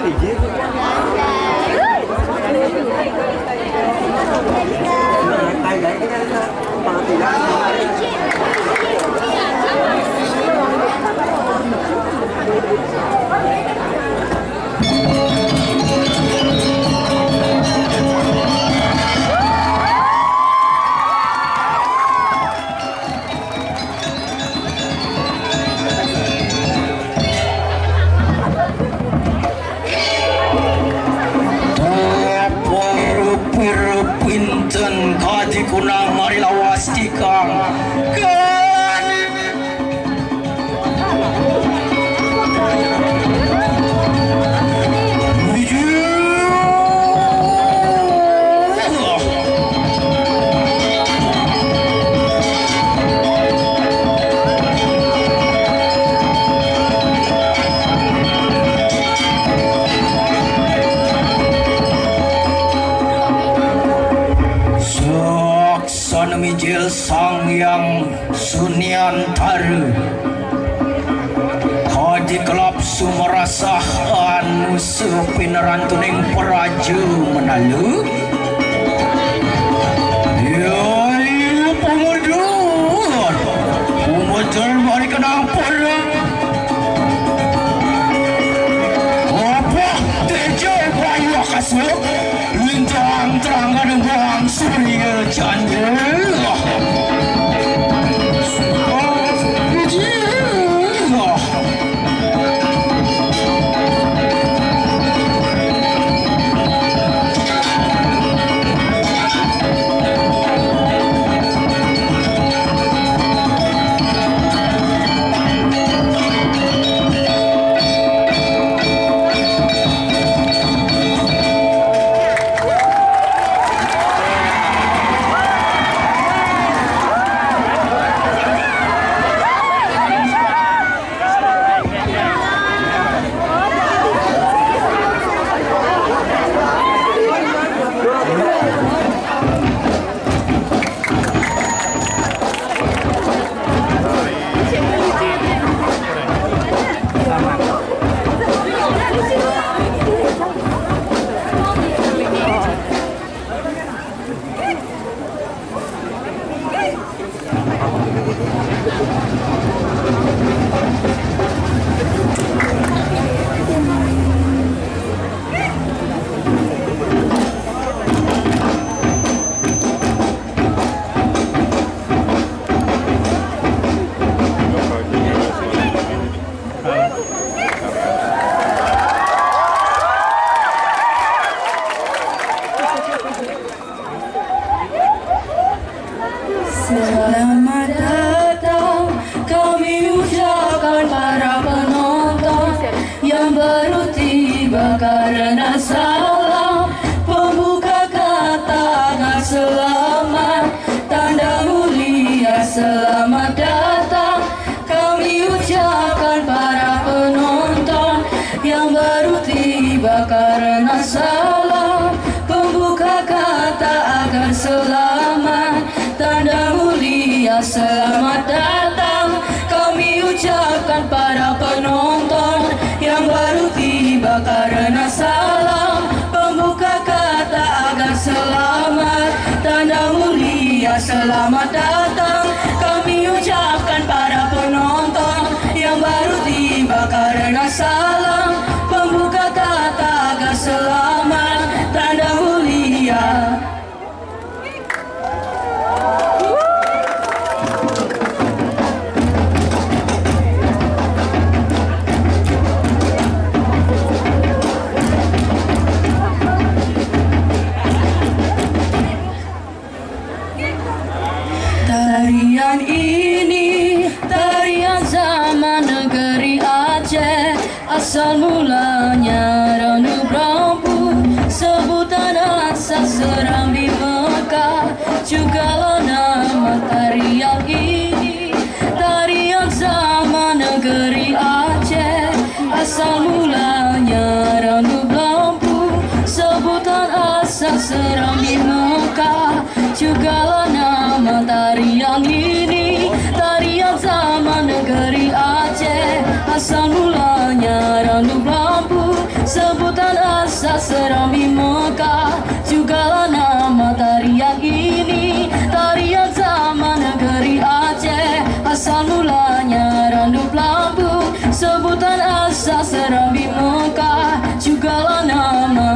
Pinten kadi kunang mari lawas tikang kan mijil sang yang sunyantara kadi kelap sumerasah anu sepineran tuning peraja menalu ya pemudun mari kenang perang apa tejo bayu akasuk lintang terangan bang surya canda Selamat datang kami ucapkan para penonton yang baru tiba karena salam pembuka kata selamat tanda mulia selamat datang kami ucapkan para penonton yang baru tiba karena salam pembuka kata agar selamat tanda mulia selamat datang kami ucapkan para penonton yang baru tiba karena salam pembuka kata agar selamat tanda mulia selamat datang kami ucapkan para penonton yang baru tiba karena salam pembuka kata agar selamat tanda mulia. Tarian ini tarian zaman negeri Aceh, asal mulanya Ranu Brampu, sebutan asal seram di Mekah, jugalah nama tarian ini. Tarian zaman negeri Aceh, asal mulanya Ranu Brampu, sebutan asal seram di Mekah, jugalah nama tarian ini. Tarian zaman negeri Aceh, asal mulanya Ranu Brampu, sebutan sebutan asal Serambi Mekah, jugalah nama tarian ini. Tarian zaman negeri Aceh, asal mulanya Randup Lampung. Sebutan asal Serambi Mekah, jugalah nama.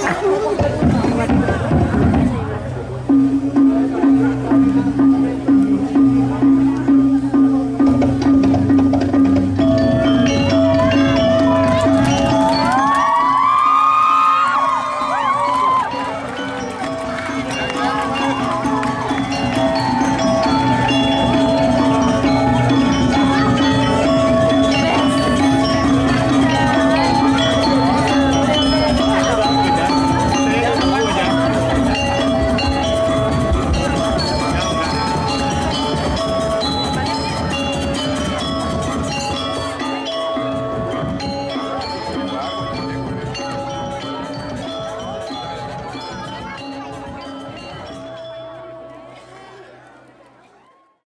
Nah.